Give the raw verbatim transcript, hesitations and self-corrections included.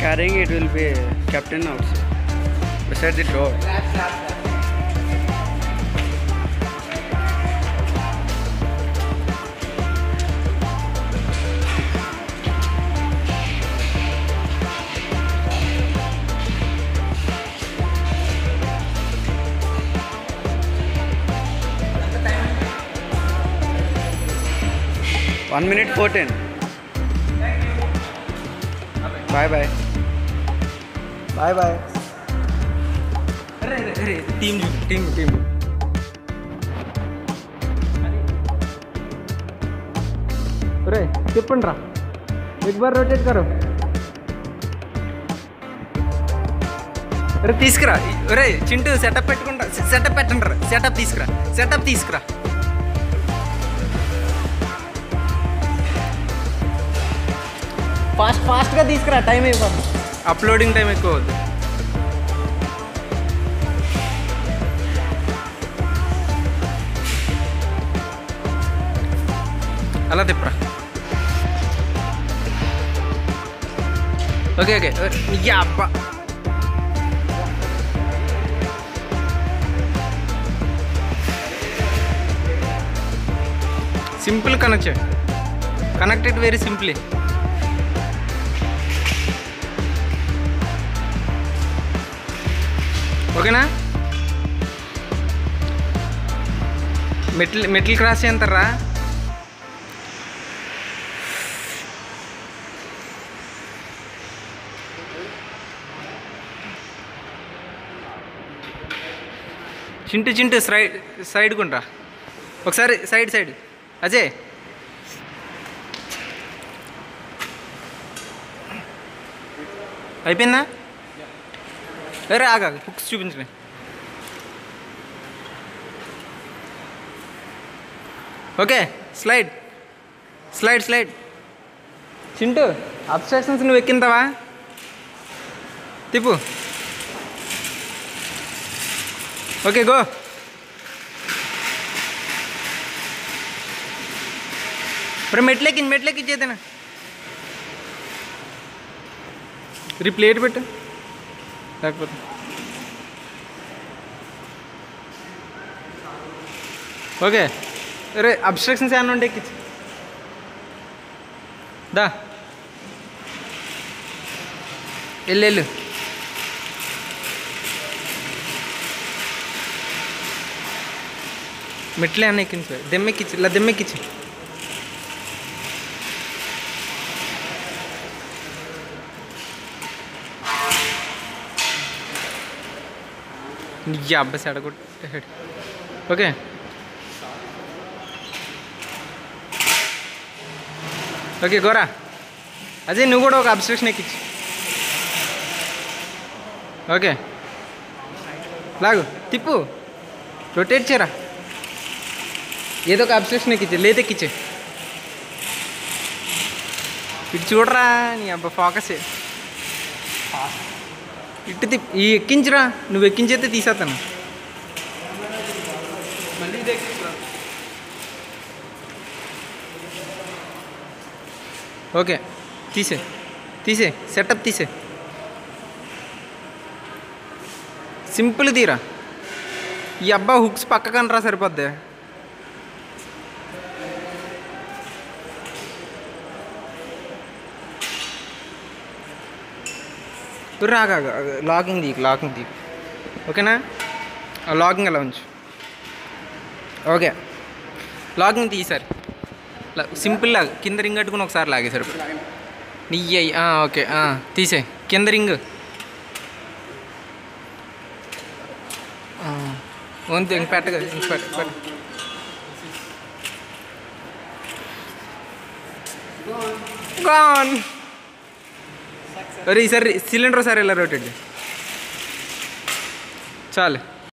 carrying it will be captain outside beside the door. One minute fourteen. Bye bye. Bye bye. Team, team, team. अरे तिप्पन रा एक बार rotate करो. अरे తీసుకురా. अरे చింటూ సెటప్ పెట్టుకుంటా. సెటప్ పెట్టండి రా. సెటప్ తీసుకురా. సెటప్ తీసుకురా. ఫాస్ట్ ఫాస్ట్గా తీసుకురా. టైం అయిపోతుంది. అప్లోడింగ్ టైం ఎక్కువ అవుతుంది. అలా తిప్పరా. ఓకే ఓకే యా అబ్బా. Simple connection. Connected very simply. ఓకేనా. మెట్లు మెట్లు క్రాస్ చేయంతారా. చింటూ చింటూ సైడ్ సైడ్ కొంటా ఒకసారి. Side side Ajay. అయిపోయిందా. అరే ఆగా బుక్స్ చూపించలే. Okay slide slide slide. Chintu obstructions నువ్వు ఎక్కింతావా. తిప్పు. Okay go. మరి మెట్లెక్కి మెట్లెక్కి చేతనా. రీ ప్లేట్ పెట్టు లేకపోతే. ఓకే రే అబ్స్ట్రక్షన్స్ ఏమన్నా ఉంటే ఎక్కించి దా. వెళ్ళు వెళ్ళు. మెట్లే అన్న ఎక్కించు. దెమ్మెక్కించి ఇలా దెమ్మెక్కించి. యా అబ్బాయి అడగొట్టాడు. Okay okay Gora. అదే నువ్వు కూడా ఒక అబ్స్ట్రక్షన్ ఎక్కించు. ఓకే లాగు తిప్పు. రొటేట్ చేయరా. ఏదో ఒక అబ్స్ట్రక్షన్ ఎక్కించే. లేత ఎక్కించే. ఇటు చూడరా నీ అబ్బా ఫోకస్. ఇటు తిప్పి ఈ ఎక్కించురా. నువ్వు ఎక్కించైతే తీసేస్తాను. ఓకే తీసే తీసే. సెటప్ తీసే. సింపుల్ తీరా. ఈ అబ్బా హుక్స్ పక్కకనరా సరిపోద్ది. రాగా లాగింగ్ తీకు లాగింగ్ తీకు. ఓకేనా. లాగింగ్ అలా ఉంచు. ఓకే లాగింగ్ తీసారు. సింపుల్ లాగా కింద రింగ్ కట్టుకుని ఒకసారి లాగేశారు. నియ్యి ఓకే తీసే. కింద రింగ్ వంతు ఇంక పెట్టగా ఇంక పెట్ట పెట్ట. గాన్. अरे सर सिलेंडर सारे रोटेट चाल